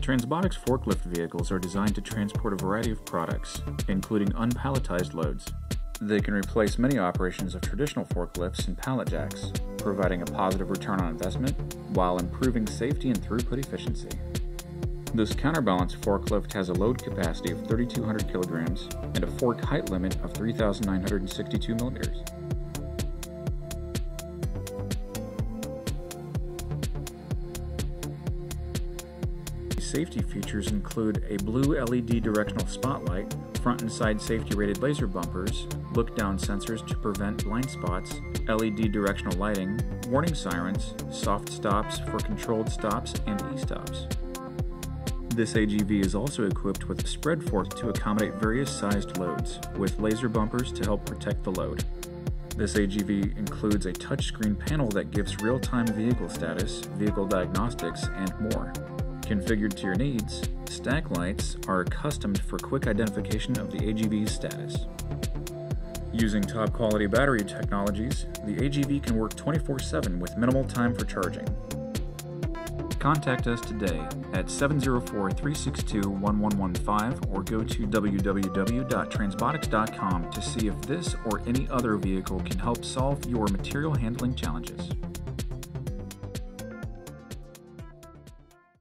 Transbotics forklift vehicles are designed to transport a variety of products, including unpalletized loads. They can replace many operations of traditional forklifts and pallet jacks, providing a positive return on investment while improving safety and throughput efficiency. This counterbalanced forklift has a load capacity of 3,200 kilograms and a fork height limit of 3,962 millimeters. Safety features include a blue LED directional spotlight, front and side safety-rated laser bumpers, look-down sensors to prevent blind spots, LED directional lighting, warning sirens, soft stops for controlled stops and e-stops. This AGV is also equipped with a spread fork to accommodate various sized loads, with laser bumpers to help protect the load. This AGV includes a touchscreen panel that gives real-time vehicle status, vehicle diagnostics, and more. Configured to your needs, stack lights are customed for quick identification of the AGV's status. Using top-quality battery technologies, the AGV can work 24/7 with minimal time for charging. Contact us today at 704-362-1115 or go to www.transbotics.com to see if this or any other vehicle can help solve your material handling challenges.